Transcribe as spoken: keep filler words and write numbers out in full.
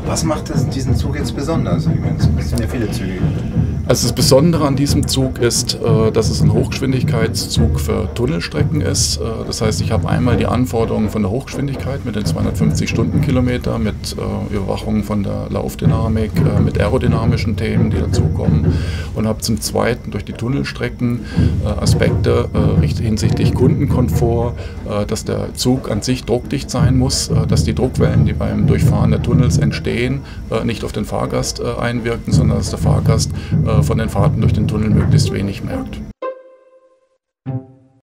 Was macht das, diesen Zug jetzt besonders? Ich meine, es sind ja viele Züge. Also das Besondere an diesem Zug ist, dass es ein Hochgeschwindigkeitszug für Tunnelstrecken ist. Das heißt, ich habe einmal die Anforderungen von der Hochgeschwindigkeit mit den zweihundertfünfzig Stundenkilometer, mit Überwachung von der Laufdynamik, mit aerodynamischen Themen, die dazukommen, und habe zum Zweiten durch die Tunnelstrecken Aspekte hinsichtlich Kundenkomfort, dass der Zug an sich druckdicht sein muss, dass die Druckwellen, die beim Durchfahren der Tunnels entstehen, nicht auf den Fahrgast einwirken, sondern dass der Fahrgast von den Fahrten durch den Tunnel möglichst wenig merkt.